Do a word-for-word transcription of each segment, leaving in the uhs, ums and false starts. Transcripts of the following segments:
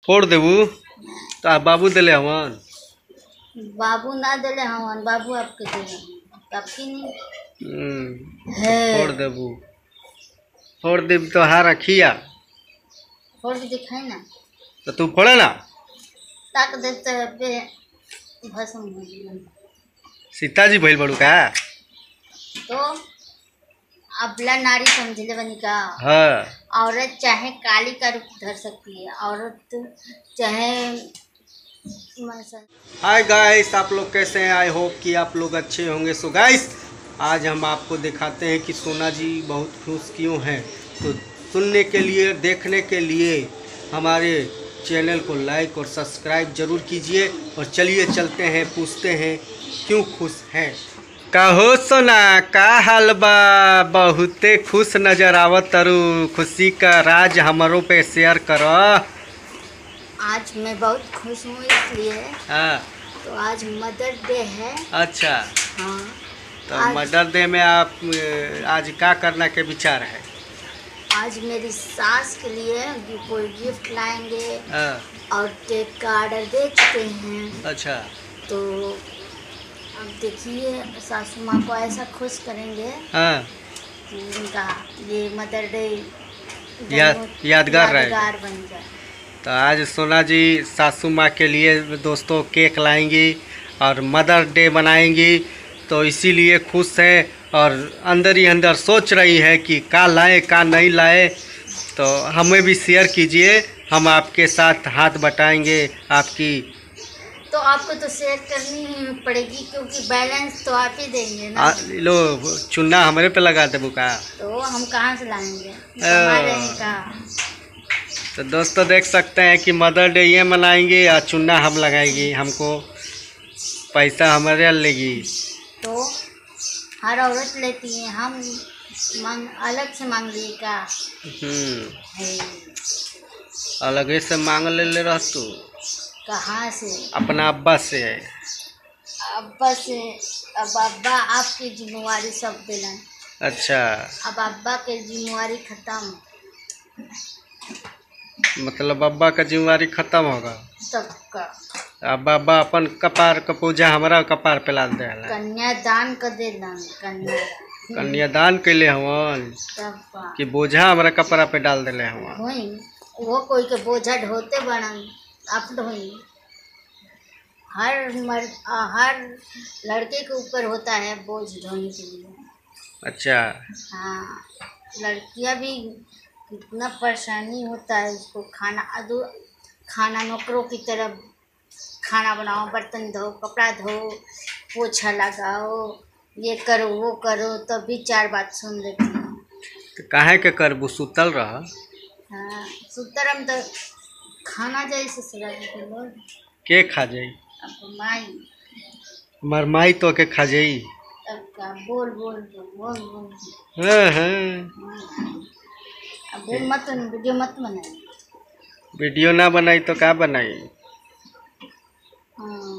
फोड़ देबू तो आप बाबू दिले हवन। बाबू ना दिले हवन, बाबू आपके दिले आपकी नहीं। हम्म, है फोड़ देबू, फोड़ देब तो हार रखिया फोड़ के दिखाई ना तो तू फोड़े ना। ताक देते पे भस्म हो गई। सीताजी भइल बड़ू का। तो अबला नारी समझले बनी का। हाँ, औरत चाहे काली का रूप धर सकती है, औरत चाहे। हाय गाइस, आप लोग कैसे हैं? आई होप कि आप लोग अच्छे होंगे। सो गाइस, आज हम आपको दिखाते हैं कि सोना जी बहुत खुश क्यों हैं। तो सुनने के लिए, देखने के लिए हमारे चैनल को लाइक और सब्सक्राइब जरूर कीजिए। और चलिए चलते हैं, पूछते हैं क्यों खुश हैं। कहो सोना, का हाल बा? बहुते खुश नजर आवत तारू। खुशी का राज हमारों पे शेयर करो। आज मैं बहुत खुश हूँ इसलिए। हाँ, तो आज मदर डे है। अच्छा। हाँ, तो मदर डे में आप आज क्या करना के विचार है? आज मेरी सास के लिए कोई गिफ्ट लाएंगे। हाँ, और केक का ऑर्डर दे चुके हैं। अच्छा। तो अब देखिए सासू माँ को ऐसा खुश करेंगे। हाँ, कि उनका ये मदर डे याद यादगार रहेगा। बन जाए। तो आज सोना जी सासू माँ के लिए दोस्तों केक लाएंगी और मदर डे बनाएंगी। तो इसीलिए खुश है और अंदर ही अंदर सोच रही है कि का लाए का नहीं लाए। तो हमें भी शेयर कीजिए, हम आपके साथ हाथ बटाएंगे आपकी। तो आपको तो शेयर करनी ही पड़ेगी क्योंकि बैलेंस तो आप ही देंगे ना। आ, लो चुन्ना हमारे पे लगा दे बुका। तो हम कहाँ से लाएंगे? कमा रहे हैं कहाँ? तो दोस्तों देख सकते हैं कि मदर डे ये मनाएंगे और चुन्ना हम लगाएंगी, हमको पैसा हमारे लेगी। तो हर औरत लेती है, हम मांग अलग से मांग लिए का। हम्म, अलग से मांग ले ले रह तू। कहाँ से? अपना अब्बा से। अब्बा से? अब अब्बा आपकी जिम्मेवारी सब दिलन। अच्छा, अब अब्बा के जिम्मेवारी खत्म। मतलब अब्बा का जिम्मेवारी खत्म होगा सबका। अब अब्बा अपन कपार का पूजा हमारा कपार पे लाद दे। कन्यादान कर देना। कन्या कन्यादान के लिए हवन कि बोझा हमारा कपड़ा पे डाल दिले हवन। वो कोई के बोझा ढोते बनन आप ढोई। हर मर्द हर लड़के के ऊपर होता है बोझ ढोने के लिए। अच्छा। हाँ, लड़कियां भी कितना परेशानी होता है उसको। खाना अदू खाना नौकरों की तरह खाना बनाओ, बर्तन धो, कपड़ा धो, पोछा लगाओ, ये करो वो करो, तब भी चार बात सुन लेती हूँ। तो काहे के करबू? सुतल रह। हाँ, सुतरम तो खाना जैसे सजा के खा जाई? अब माई मरमाई तो के खा जाई। अब का बोल बोल बोल बोल। हाँ हाँ, अब मत वीडियो मत बनाई। वीडियो ना बनाई तो क्या बनाई? हाँ,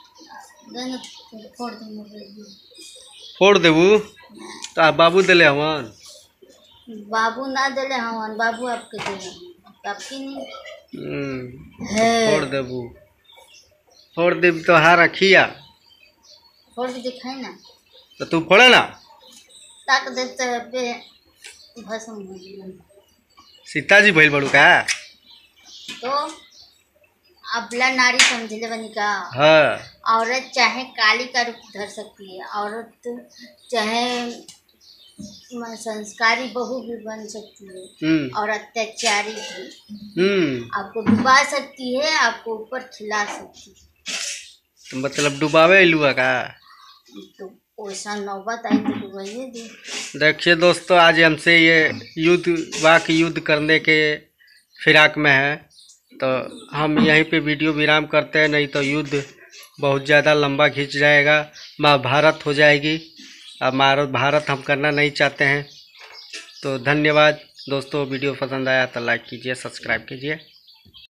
फोड़ दूँगी। फोड़ देबू तो आप बाबू दिले हवन। बाबू ना दिले हवन, बाबू आपके दिले आपकी नहीं। हम्म, है फोड़ देबू, फोड़ देब तो हार रखिया फोड़ के दिखाई ना तो तू फोड़े ना। ताक देते पे भस्म हो गई। सीताजी भइल बड़ू का। तो अबला नारी समझले बनी का। हाँ, औरत चाहे काली का रूप धर सकती है, औरत चाहे संस्कारी बहू भी बन सकती है और अत्याचारी भी। आपको डुबा सकती है, आपको ऊपर खिला सकती है। तो मतलब डुबावे लुआ का। तो वैसा नौबत आई तो डुबाइए दे। देखिए दोस्तों, आज हमसे ये युद्ध वाक युद्ध करने के फिराक में है। तो हम यहीं पे वीडियो विराम करते हैं, नहीं तो युद्ध बहुत ज़्यादा लंबा खींच जाएगा, महाभारत हो जाएगी। अब महाभारत हम करना नहीं चाहते हैं। तो धन्यवाद दोस्तों, वीडियो पसंद आया तो लाइक कीजिए, सब्सक्राइब कीजिए।